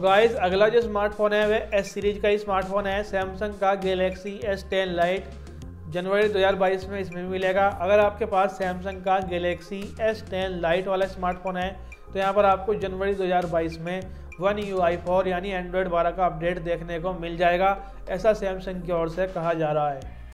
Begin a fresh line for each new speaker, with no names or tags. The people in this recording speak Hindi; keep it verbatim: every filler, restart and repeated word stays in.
गाइस अगला जो स्मार्टफोन है वह एस सीरीज का ही स्मार्टफोन है, सैमसंग का गैलेक्सी एस टेन लाइट। जनवरी दो हज़ार बाईस में इसमें मिलेगा। अगर आपके पास सैमसंग का गैलेक्सी एस टेन लाइट वाला स्मार्टफोन है तो यहाँ पर आपको जनवरी दो हज़ार बाईस में वन यू आई फोर यानी एंड्रॉयड बारह का अपडेट देखने को मिल जाएगा, ऐसा सैमसंग की ओर से कहा जा रहा है।